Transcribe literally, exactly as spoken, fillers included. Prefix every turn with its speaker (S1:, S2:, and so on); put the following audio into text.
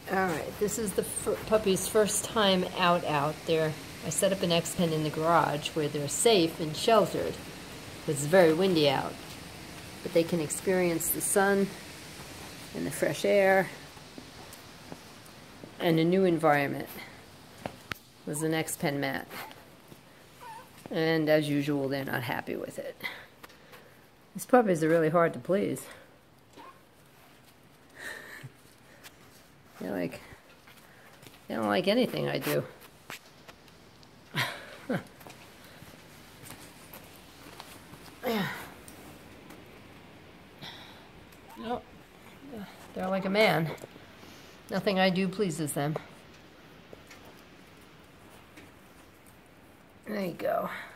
S1: Alright, this is the puppy's first time out out there. I set up an X-pen in the garage where they're safe and sheltered. It's very windy out. But they can experience the sun and the fresh air and a new environment. With an X-pen mat. And as usual, they're not happy with it. These puppies are really hard to please. They're like, they don't like anything I do. Yeah. Nope. They're like a man. Nothing I do pleases them. There you go.